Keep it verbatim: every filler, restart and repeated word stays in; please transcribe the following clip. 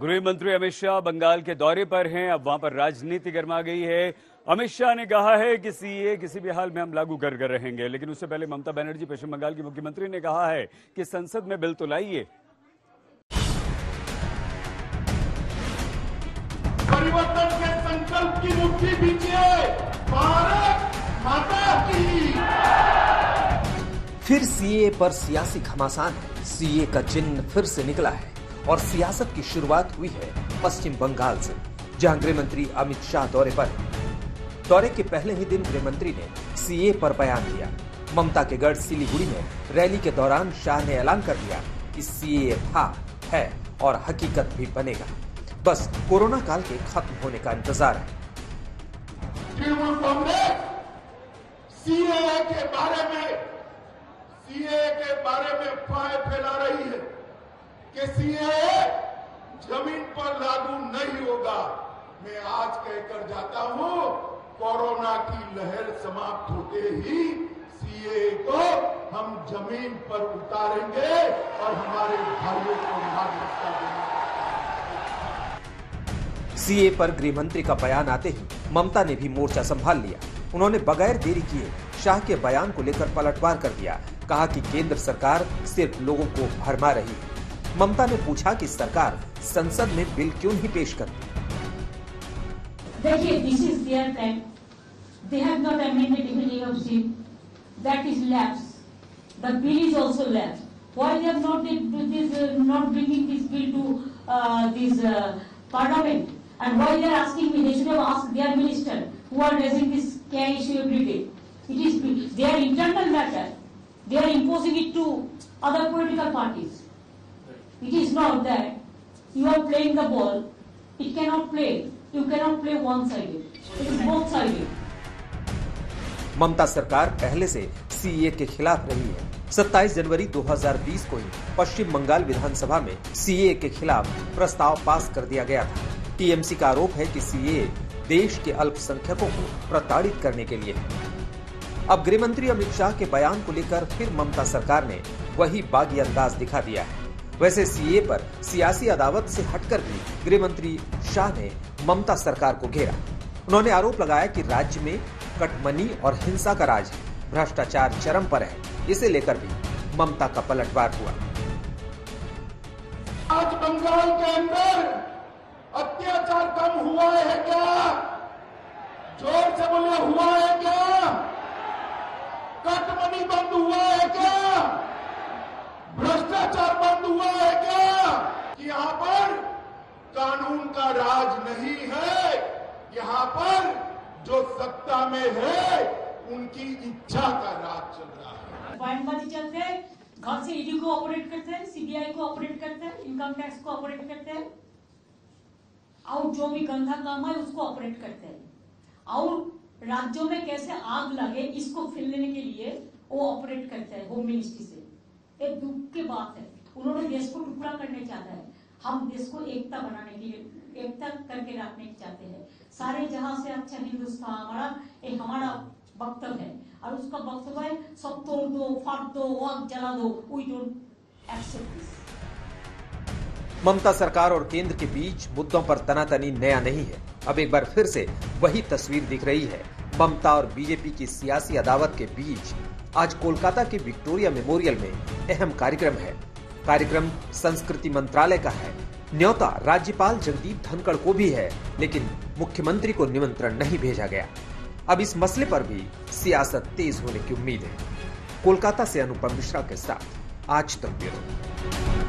गृह मंत्री अमित शाह बंगाल के दौरे पर हैं। अब वहां पर राजनीति गर्मा गई है। अमित शाह ने कहा है कि सीए किसी भी हाल में हम लागू कर कर रहेंगे, लेकिन उससे पहले ममता बनर्जी पश्चिम बंगाल की मुख्यमंत्री ने कहा है कि संसद में बिल तो लाइए। परिवर्तन के संकल्प की मुट्ठी भीजिए, भारत माता की। फिर सीए पर सियासी घमासान है। सीए का चिन्ह फिर से निकला है और सियासत की शुरुआत हुई है पश्चिम बंगाल से, जहां गृह मंत्री अमित शाह दौरे पर हैं। दौरे के पहले ही दिन गृह मंत्री ने सीए पर बयान दिया। ममता के गढ़ सिलीगुड़ी में रैली के दौरान शाह ने ऐलान कर दिया कि सीए था, है और हकीकत भी बनेगा। बस कोरोना काल के खत्म होने का इंतजार है। तृणमूल कांग्रेस सीए के बारे में सीए के बारे में अफवाहें फैला रही है कि सीए जमीन पर लागू नहीं होगा। मैं आज कहकर जाता हूं, कोरोना की लहर समाप्त होते ही सीए को हम जमीन पर उतारेंगे और हमारे भाइयों को नागरिकता देंगे। सीए पर गृह मंत्री का बयान आते ही ममता ने भी मोर्चा संभाल लिया। उन्होंने बगैर देरी किए शाह के बयान को लेकर पलटवार कर दिया। कहा कि केंद्र सरकार सिर्फ लोगों को भरमा रही है। ममता ने पूछा कि सरकार संसद में बिल क्यों नहीं पेश करती। देखिए, this is there time, they have not amended even of see, that is lapse, the bill is also lapse, why they have not this not bringing this bill to this parliament, and why they are asking me, they should have asked their minister who are raising this care issue every day. It is their internal matter. They are imposing it to other political parties. It is not that you are playing the ball. It cannot play. You cannot play one-sided. It is both-sided. Mamata सरकार पहले से CA के खिलाफ रही है। सत्ताईस जनवरी दो हज़ार बीस को ही पश्चिम बंगाल विधानसभा में सीए के खिलाफ प्रस्ताव पास कर दिया गया था। टीएमसी का आरोप है कि सीए देश के अल्पसंख्यकों को प्रताड़ित करने के लिए है। अब गृह मंत्री अमित शाह के बयान को लेकर फिर ममता सरकार ने वही बागी अंदाज दिखा दिया है। वैसे सीए पर सियासी अदावत से हटकर भी गृह मंत्री शाह ने ममता सरकार को घेरा। उन्होंने आरोप लगाया कि राज्य में कटमनी और हिंसा का राज है, भ्रष्टाचार चरम पर है। इसे लेकर भी ममता का पलटवार हुआ। आज बंगाल के अंदर अत्याचार कम हुआ है क्या? जोर से बोले, हुआ है क्या? कटमनी बंद हुआ है क्या? भ्रष्टाचार बंद हुआ है क्या? कि यहाँ पर कानून का राज नहीं है, यहाँ पर जो सत्ता में है उनकी इच्छा का राज चल रहा है। बयानबाजी चलते हैं, घर से ईडी को ऑपरेट करते हैं, सीबीआई को ऑपरेट करते हैं, इनकम टैक्स को ऑपरेट करते हैं, और जो भी गंदा काम है उसको ऑपरेट करते हैं, और राज्यों में कैसे आग लगे इसको फैलाने के लिए वो ऑपरेट करते हैं होम मिनिस्ट्री से। एक दुख की बात है, उन्होंने देश को टुकड़ा करने चाहता है। हम देश को एकता बनाने के लिए, एकता करके रखने चाहते हैं। सारे जहां से अच्छा हिंदुस्तान हमारा एक हमारा वक्तव्य है, और उसका वक्तव्य है सब तोड़ दो, फाड़ दो, आग जला दो। We don't accept this. Mamata सरकार और केंद्र के बीच मुद्दों पर तनातनी नया नहीं है। अब एक बार फिर से वही तस्वीर दिख रही है। ममता और बीजेपी की सियासी अदावत के बीच आज कोलकाता के विक्टोरिया मेमोरियल में अहम कार्यक्रम है। कार्यक्रम संस्कृति मंत्रालय का है। न्योता राज्यपाल जगदीप धनखड़ को भी है, लेकिन मुख्यमंत्री को निमंत्रण नहीं भेजा गया। अब इस मसले पर भी सियासत तेज होने की उम्मीद है। कोलकाता से अनुपम मिश्रा के साथ आज तक ब्यूरो।